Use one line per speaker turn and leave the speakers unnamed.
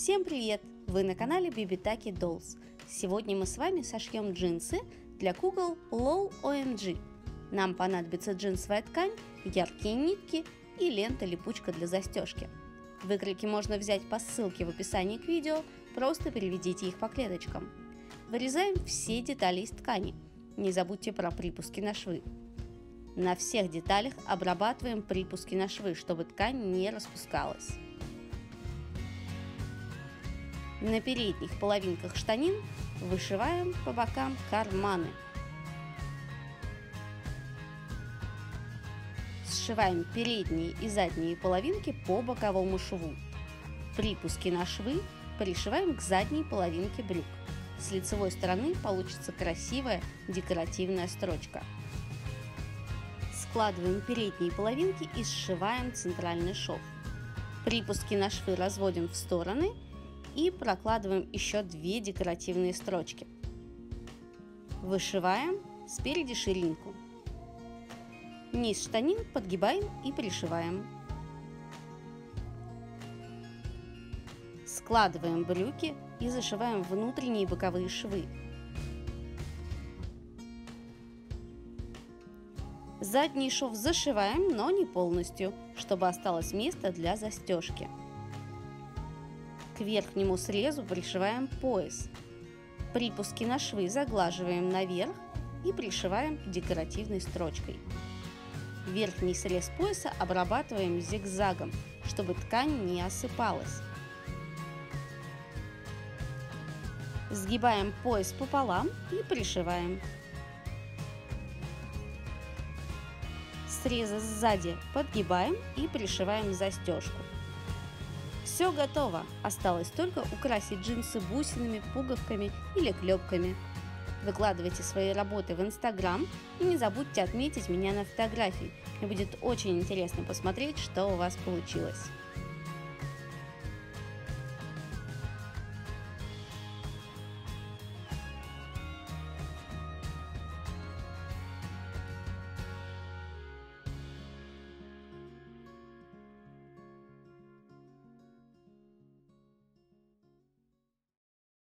Всем привет! Вы на канале Bibitaki Dolls. Сегодня мы с вами сошьем джинсы для кукол Low OMG. Нам понадобится джинсовая ткань, яркие нитки и лента-липучка для застежки. Выкройки можно взять по ссылке в описании к видео, просто переведите их по клеточкам. Вырезаем все детали из ткани. Не забудьте про припуски на швы. На всех деталях обрабатываем припуски на швы, чтобы ткань не распускалась. На передних половинках штанин вышиваем по бокам карманы. Сшиваем передние и задние половинки по боковому шву. Припуски на швы пришиваем к задней половинке брюк. С лицевой стороны получится красивая декоративная строчка. Складываем передние половинки и сшиваем центральный шов. Припуски на швы разводим в стороны и прокладываем еще 2 декоративные строчки. Вышиваем спереди ширинку. Низ штанин подгибаем и пришиваем. Складываем брюки и зашиваем внутренние и боковые швы. Задний шов зашиваем, но не полностью, чтобы осталось место для застежки. К верхнему срезу пришиваем пояс. Припуски на швы заглаживаем наверх и пришиваем декоративной строчкой. Верхний срез пояса обрабатываем зигзагом, чтобы ткань не осыпалась. Сгибаем пояс пополам и пришиваем. Срезы сзади подгибаем и пришиваем застежку. Все готово, осталось только украсить джинсы бусинами, пуговками или клепками. Выкладывайте свои работы в Instagram и не забудьте отметить меня на фотографии. Мне будет очень интересно посмотреть, что у вас получилось.